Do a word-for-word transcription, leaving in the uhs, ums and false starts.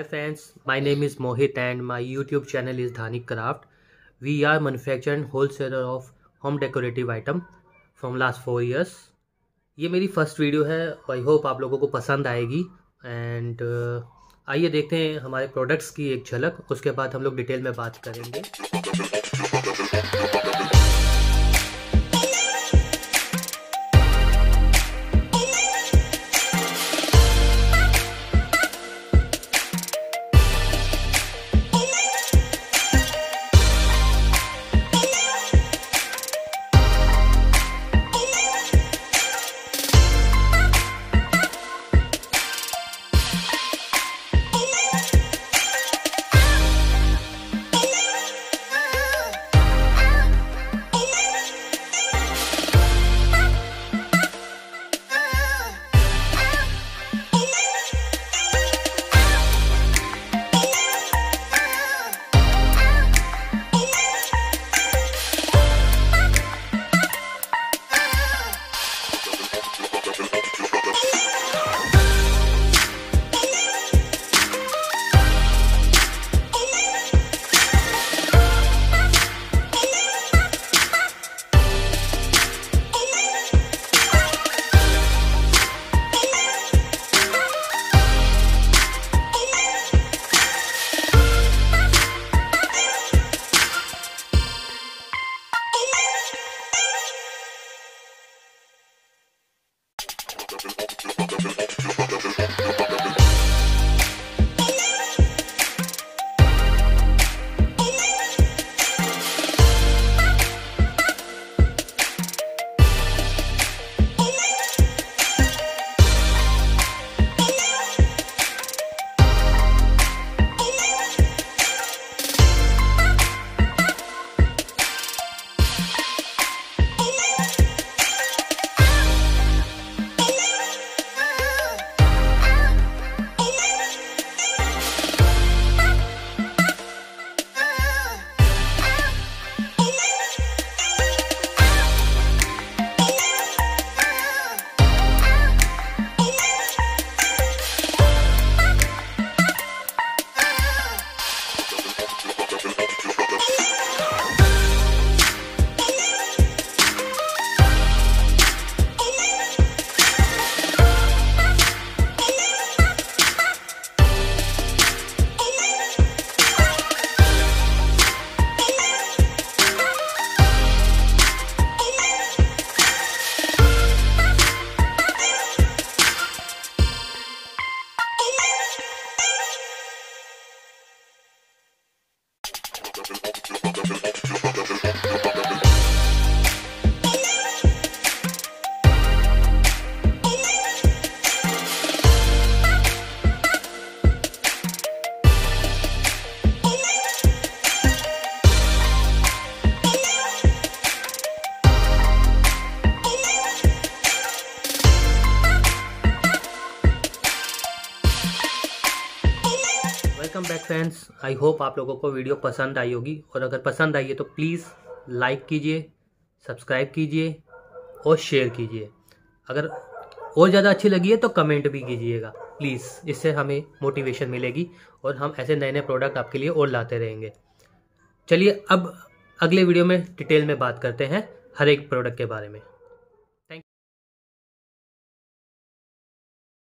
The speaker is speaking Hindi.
Hi friends, my name is Mohit and my YouTube channel is Dhaani Craft. We are manufacturer and wholesaler of home decorative item from last four years. ये मेरी फर्स्ट वीडियो है। आई होप आप लोगों को पसंद आएगी एंड आइए देखते हैं हमारे प्रोडक्ट्स की एक झलक, उसके बाद हम लोग डिटेल में बात करेंगे। Welcome back friends, I hope आप लोगों को वीडियो पसंद आई होगी और अगर पसंद आई है तो प्लीज़ लाइक कीजिए, सब्सक्राइब कीजिए और शेयर कीजिए। अगर और ज़्यादा अच्छी लगी है तो कमेंट भी कीजिएगा प्लीज़, इससे हमें मोटिवेशन मिलेगी और हम ऐसे नए नए प्रोडक्ट आपके लिए और लाते रहेंगे। चलिए अब अगले वीडियो में डिटेल में बात करते हैं हर एक प्रोडक्ट के बारे में।